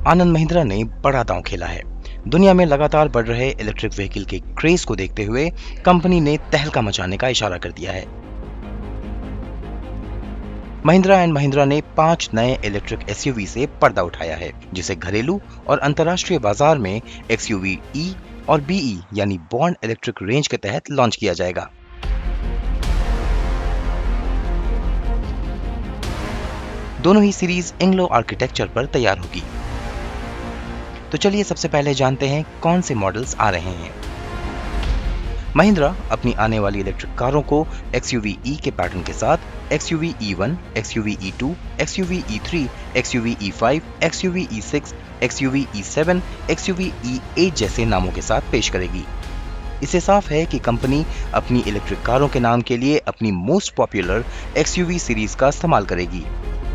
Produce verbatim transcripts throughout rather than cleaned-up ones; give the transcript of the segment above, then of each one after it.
आनंद महिंद्रा ने बड़ा दांव खेला है। दुनिया में लगातार बढ़ रहे इलेक्ट्रिक व्हीकल के क्रेज को देखते हुए कंपनी ने तहलका मचाने का इशारा कर दिया है। महिंद्रा एंड महिंद्रा ने पांच नए इलेक्ट्रिक एसयूवी से पर्दा उठाया है, जिसे घरेलू और अंतर्राष्ट्रीय बाजार में एक्सयूवी ई और बीई यानी बॉन्ड इलेक्ट्रिक रेंज के तहत लॉन्च किया जाएगा। दोनों ही सीरीज एंग्लो आर्किटेक्चर पर तैयार होगी। तो चलिए सबसे पहले जानते हैं कौन से मॉडल्स आ रहे हैं। महिंद्रा अपनी आने वाली इलेक्ट्रिक कारों को एक्सयूवी ई के पैटर्न के साथ XUV E one, XUV E two, XUV E three, XUV E five, XUV E six, XUV E seven, XUV E eight जैसे नामों के साथ पेश करेगी। इससे साफ है कि कंपनी अपनी इलेक्ट्रिक कारों के नाम के लिए अपनी मोस्ट पॉपुलर एक्सयूवी सीरीज का इस्तेमाल करेगी।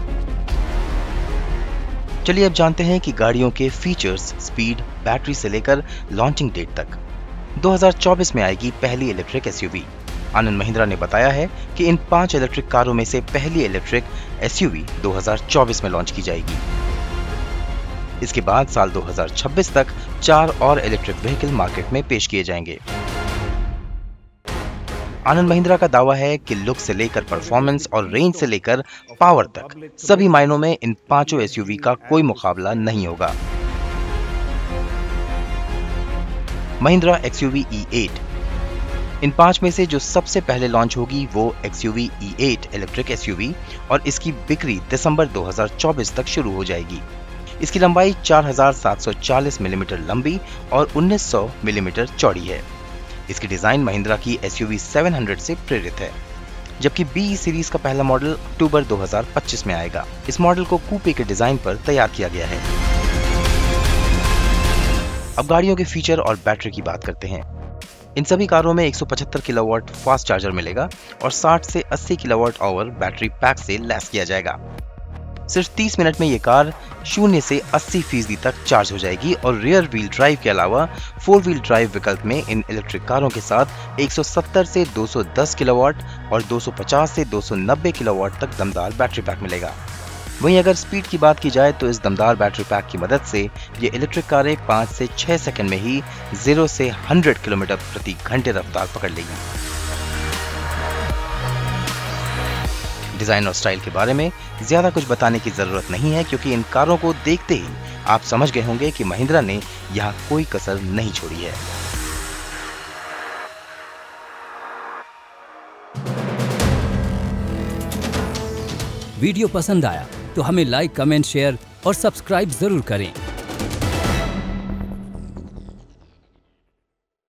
चलिए अब जानते हैं कि गाड़ियों के फीचर्स, स्पीड, बैटरी से लेकर लॉन्चिंग डेट तक। दो हज़ार चौबीस में आएगी पहली इलेक्ट्रिक एसयूवी। आनंद महिंद्रा ने बताया है कि इन पांच इलेक्ट्रिक कारों में से पहली इलेक्ट्रिक एसयूवी दो हज़ार चौबीस में लॉन्च की जाएगी। इसके बाद साल दो हज़ार छब्बीस तक चार और इलेक्ट्रिक व्हीकल मार्केट में पेश किए जाएंगे। आनंद महिंद्रा का दावा है कि लुक से लेकर परफॉर्मेंस और रेंज से लेकर पावर तक सभी मायनों में इन पांचों एसयूवी का कोई मुकाबला नहीं होगा। Mahindra XUV E eight. इन पांच में से जो सबसे पहले लॉन्च होगी वो XUV E eight electric SUV और इसकी बिक्री दिसंबर दो हज़ार चौबीस तक शुरू हो जाएगी। इसकी लंबाई चार हज़ार सात सौ चालीस मिलीमीटर लंबी और उन्नीस सौ मिलीमीटर चौड़ी है। इसकी डिजाइन महिंद्रा की एसयूवी सात सौ से प्रेरित है, जबकि बीई सीरीज का पहला मॉडल अक्टूबर दो हज़ार पच्चीस में आएगा। इस मॉडल को कूपे के डिजाइन पर तैयार किया गया है। अब गाड़ियों के फीचर और बैटरी की बात करते हैं। इन सभी कारों में एक सौ पचहत्तर किलोवाट फास्ट चार्जर मिलेगा और साठ से अस्सी किलोवाट आवर बैटरी पैक से लैस किया जाएगा। सिर्फ तीस मिनट में ये कार शून्य से अस्सी फीसदी तक चार्ज हो जाएगी और रियर व्हील ड्राइव के अलावा फोर व्हील ड्राइव विकल्प में इन इलेक्ट्रिक कारों के साथ एक सौ सत्तर से दो सौ दस किलोवाट और दो सौ पचास से दो सौ नब्बे किलोवाट तक दमदार बैटरी पैक मिलेगा। वहीं अगर स्पीड की बात की जाए तो इस दमदार बैटरी पैक की मदद से ये इलेक्ट्रिक कारें पाँच से छह सेकंड में ही जीरो से सौ किलोमीटर प्रति घंटे रफ्तार पकड़ लेगी। डिजाइन और स्टाइल के बारे में ज्यादा कुछ बताने की जरूरत नहीं है, क्योंकि इन कारों को देखते ही आप समझ गए होंगे कि महिंद्रा ने यहाँ कोई कसर नहीं छोड़ी है। वीडियो पसंद आया तो हमें लाइक, कमेंट, शेयर और सब्सक्राइब जरूर करें।